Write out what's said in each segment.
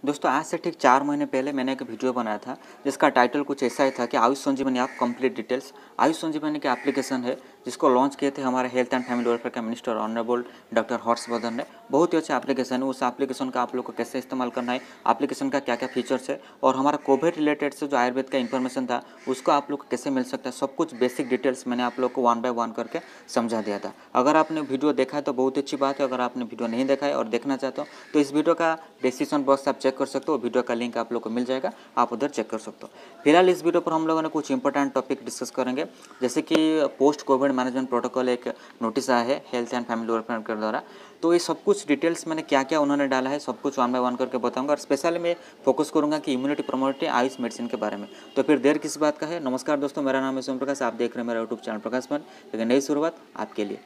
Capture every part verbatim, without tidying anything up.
दोस्तों आज से ठीक चार महीने पहले मैंने एक वीडियो बनाया था जिसका टाइटल कुछ ऐसा ही था कि Ayush Sanjivani app complete details. Ayush Sanjivani की एप्लीकेशन है जिसको लॉन्च किए थे हमारे हेल्थ एंड फैमिली वेलफेयर का मिनिस्टर ऑनरेबल डॉक्टर हर्षवर्धन ने। बहुत ही अच्छा एप्लीकेशन है। उस एप्लीकेशन का आप लोग को कैसे इस्तेमाल करना है, एप्लीकेशन का क्या क्या फीचर्स है और हमारा कोविड रिलेटेड से जो आयुर्वेद का इन्फॉर्मेशन था उसको आप लोग को कैसे मिल सकता है, सब कुछ बेसिक डिटेल्स मैंने आप लोग को वन बाय वन करके समझा दिया था। अगर आपने वीडियो देखा है तो बहुत अच्छी बात है। अगर आपने वीडियो नहीं देखा है और देखना चाहते हो तो इस वीडियो का डिस्क्रिप्शन बॉक्स आप चेक कर सकते हो, वीडियो का लिंक आप लोग को मिल जाएगा, आप उधर चेक कर सकते हो। फिलहाल इस वीडियो पर हम लोगों ने कुछ इंपॉर्टेंट टॉपिक डिस्कस करेंगे, जैसे कि पोस्ट कोविड मैनेजमेंट प्रोटोकॉल एक नोटिस आया है हेल्थ एंड फैमिली वेलफेयर के द्वारा। तो ये सब कुछ डिटेल्स मैंने क्या क्या उन्होंने डाला है सब कुछ वन बाय वन करके बताऊंगा और स्पेशली मैं फोकस करूंगा कि इम्यूनिटी प्रोमोटिव आयुष मेडिसिन के बारे में। तो फिर देर किस बात का है। नमस्कार दोस्तों, मेरा नाम है सोम प्रकाश, आप देख रहे हैं मेरा यूट्यूब चैनल प्रकाश पर। लेकिन नई शुरुआत आपके लिए।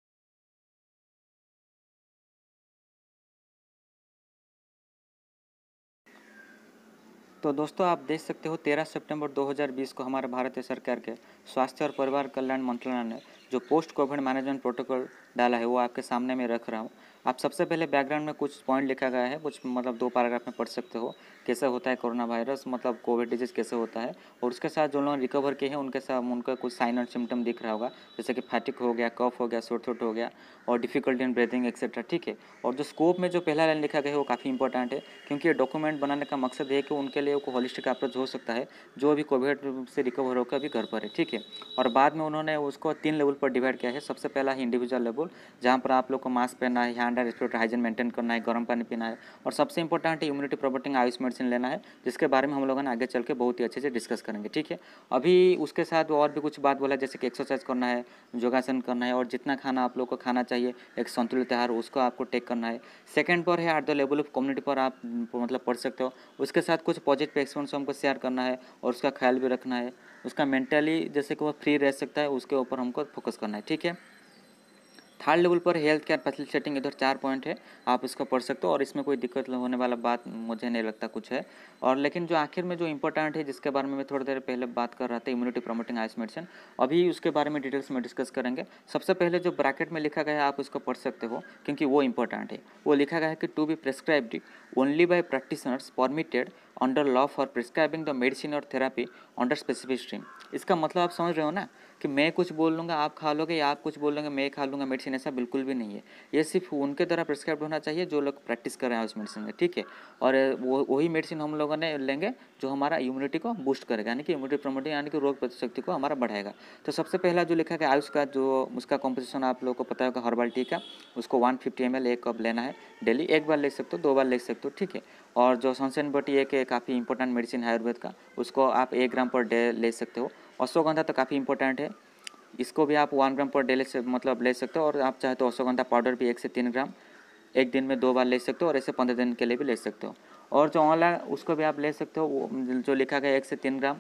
तो दोस्तों आप देख सकते हो तेरह सितंबर दो हज़ार बीस को हमारे भारतीय सरकार के स्वास्थ्य और परिवार कल्याण मंत्रालय ने जो पोस्ट कोविड मैनेजमेंट प्रोटोकॉल डाला है वो आपके सामने मैं रख रहा हूँ। आप सबसे पहले बैकग्राउंड में कुछ पॉइंट लिखा गया है, कुछ मतलब दो पैराग्राफ में पढ़ सकते हो कैसे होता है कोरोना वायरस, मतलब कोविड डिजीज कैसे होता है। और उसके साथ जो लोग रिकवर किए हैं उनके साथ उनका कुछ साइन और सिम्टम दिख रहा होगा, जैसे कि फैटिक हो गया, कफ हो गया, सोर थ्रोट हो गया और डिफिकल्टी इन ब्रीथिंग एक्सेट्रा। ठीक है। और जो स्कोप में जो पहला लाइन लिखा गया है वो काफ़ी इंपॉर्टेंट है, क्योंकि ये डॉक्यूमेंट बनाने का मकसद है कि उनके लिए को होलिस्टिक अप्रोच हो सकता है जो अभी कोविड से रिकवर होकर अभी घर पर है। ठीक है। और बाद में उन्होंने उसको तीन लेवल पर डिवाइड किया है। सबसे पहला है इंडिविजुअल लेवल, जहाँ पर आप लोग को मास्क पहनना है, hand and respiratory hygiene maintain करना है, गर्म पानी पीना है और सबसे इंपॉर्टेंट है इम्यूनिटी प्रोमोटिंग आयुष मेडिसिन लेना है, जिसके बारे में हम लोगों ने आगे चल के बहुत ही अच्छे से डिस्कस करेंगे। ठीक है। अभी उसके साथ और भी कुछ बात बोला, जैसे कि एक्सरसाइज करना है, योगासन करना है और जितना खाना आप लोग को खाना चाहिए एक संतुलित आहार उसको आपको टेक करना है। सेकंड पर है at the level of community पर आप मतलब पढ़ सकते हो। उसके साथ कुछ पॉजिटिव एक्सपीरियंस हमको शेयर करना है और उसका ख्याल भी रखना है। उसका मेंटली जैसे कि वो फ्री रह सकता है उसके ऊपर हमको फोकस करना है। ठीक है। थर्ड लेवल पर हेल्थ केयर फैसिलिटेटिंग, इधर चार पॉइंट है, आप इसको पढ़ सकते हो और इसमें कोई दिक्कत होने वाला बात मुझे नहीं लगता कुछ है। और लेकिन जो आखिर में जो इंपॉर्टेंट है जिसके बारे में मैं थोड़ी देर पहले बात कर रहा था, इम्यूनिटी प्रोमोटिंग आयुष मेडिसिन, अभी उसके बारे में डिटेल्स में डिस्कस करेंगे। सबसे पहले जो ब्रैकेट में लिखा गया है आप उसको पढ़ सकते हो क्योंकि वो इंपॉर्टेंट है। वो लिखा गया है कि to be prescribed only by practitioners permitted under law for prescribing the medicine और थेरापी अंडर स्पेसिफिक स्ट्रीम। इसका मतलब आप समझ रहे हो ना कि मैं कुछ बोल लूँगा आप खा लोगे या आप कुछ बोल लोगे मैं खा लूँगा मेडिसिन, ऐसा बिल्कुल भी नहीं है। ये सिर्फ उनके द्वारा प्रिस्क्राइब होना चाहिए जो लोग प्रैक्टिस कर रहे हैं उस मेडिसिन में। ठीक है। और वो वही मेडिसिन हम लोगों ने लेंगे जो हमारा इम्यूनिटी को बूस्ट करेगा, यानी कि इम्यूनिटी प्रोमोटिंग यानी कि रोग प्रतिशक्ति को हमारा बढ़ाएगा। तो सबसे पहला जो लिखा गया आयुष का जो उसका कॉम्पोजिशन आप लोगों को पता होगा हर्बल टी का, उसको वन फिफ्टी एम एल एक कप लेना है डेली, एक बार ले सकते हो दो बार ले सकते हो। ठीक है। और जो सनसेन बटी एक काफ़ी इंपॉर्टेंट मेडिसिन है आयुर्वेद का, उसको आप एक ग्राम पर डे ले सकते हो। अश्वगंधा तो काफ़ी इंपॉर्टेंट है, इसको भी आप वन ग्राम पर डे ले से मतलब ले सकते हो। और आप चाहे तो अश्वगंधा पाउडर भी एक से तीन ग्राम एक दिन में दो बार ले सकते हो और ऐसे पंद्रह दिन के लिए भी ले सकते हो। और जो ऑनलाइन उसको भी आप ले सकते हो, वो जो लिखा गया एक से तीन ग्राम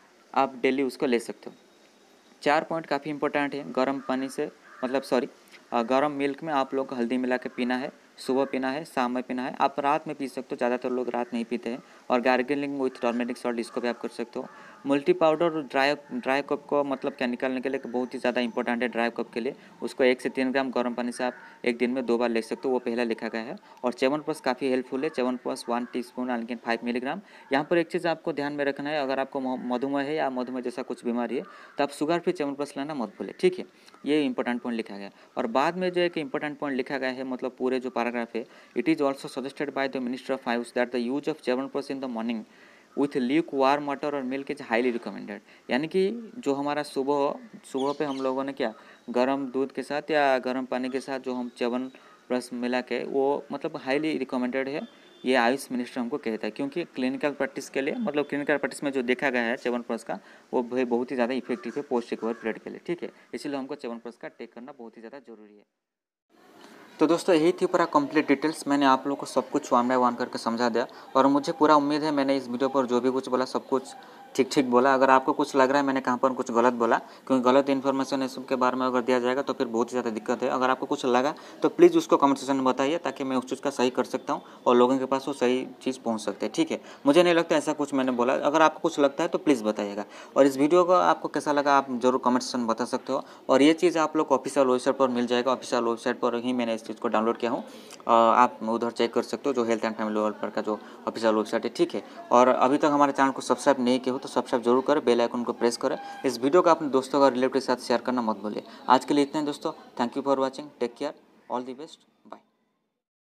आप डेली उसको ले सकते हो। चार पॉइंट काफ़ी इंपॉर्टेंट है। गर्म पानी से मतलब सॉरी गर्म मिल्क में आप लोग को हल्दी मिला के पीना है, सुबह पीना है, शाम में पीना है। आप रात में पी सकते हो, ज़्यादातर लोग रात नहीं पीते हैं। और गार्गलिंग विथ टर्मेरिक सॉल्ट इसको भी आप कर सकते हो। Multi powder dry dry cup को मतलब क्या निकालने के लिए बहुत ही ज़्यादा इंपॉर्टेंट है ड्राई कप के लिए, उसको एक से तीन ग्राम गर्म पानी से आप एक दिन में दो बार ले सकते हो, वो पहला लिखा गया है। और च्यवनप्राश काफ़ी हेल्पफुल है, च्यवनप्राश वन टी स्पून लेकिन फाइव मिलीग्राम। यहाँ पर एक चीज़ आपको ध्यान में रखना है, अगर आपको मधुमेह है या मधुमेह जैसा कुछ बीमारी है तो आप शुगर फ्री च्यवनप्राश लेना मत भूलें। ठीक है। ये इंपॉर्टेंट पॉइंट लिखा गया। और बाद में जो एक इंपॉर्टेंट पॉइंट लिखा गया है, मतलब पूरे जो पैराग्राफ है, it is also suggested by the minister of Ayush that the use of chyawanprash in the morning with lukewarm water और मिल्क इज हाईली रिकमेंडेड। यानी कि जो हमारा सुबह सुबह पे हम लोगों ने क्या गर्म दूध के साथ या गर्म पानी के साथ जो हम च्यवनप्राश मिला के वो मतलब हाईली रिकमेंडेड है, ये आयुष मिनिस्टर हमको कहता है। क्योंकि क्लिनिकल प्रैक्टिस के लिए मतलब क्लिनिकल प्रैक्टिस में जो देखा गया है च्यवनप्राश का वो बहुत ही ज़्यादा इफेक्टिव है पोस्ट रिकवर पीरियड के लिए। ठीक है। इसलिए हमको च्यवनप्राश का टेक करना बहुत ही ज़्यादा जरूरी है। तो दोस्तों यही थी पूरा कंप्लीट डिटेल्स, मैंने आप लोगों को सब कुछ वन बाय वन करके समझा दिया और मुझे पूरा उम्मीद है मैंने इस वीडियो पर जो भी कुछ बोला सब कुछ ठीक ठीक बोला। अगर आपको कुछ लग रहा है मैंने कहाँ पर कुछ गलत बोला, क्योंकि गलत इन्फॉर्मेशन इस सब के बारे में अगर दिया जाएगा तो फिर बहुत ही ज़्यादा दिक्कत है। अगर आपको कुछ लगा तो प्लीज़ उसको कमेंट सेक्शन में बताइए, ताकि मैं उस चीज़ का सही कर सकता हूँ और लोगों के पास वो सही चीज़ पहुँच सकते हैं। ठीक है, मुझे नहीं लगता ऐसा कुछ मैंने बोला। अगर आपको कुछ लगता है तो प्लीज़ बताइएगा। और इस वीडियो को आपको कैसा लगा आप जरूर कमेंट सेक्शन में बता सकते हो। और ये चीज़ आप लोग को ऑफिशियल वेबसाइट पर मिल जाएगा। ऑफिशियल वेबसाइट पर ही मैंने इस चीज़ को डाउनलोड किया हूँ, आप उधर चेक कर सकते हो, जो हेल्थ एंड फैमिली डेवलपर का जो ऑफिशियल वेबसाइट है। ठीक है, और अभी तक हमारे चैनल को सब्सक्राइब नहीं किया हो तो सब्सक्राइब जरूर करें, बेल आइकन को प्रेस करें। इस वीडियो को अपने दोस्तों और रिलेटिव के साथ शेयर करना मत भूलिए। आज के लिए इतना ही दोस्तों, thank you for watching, take care, all the best, bye.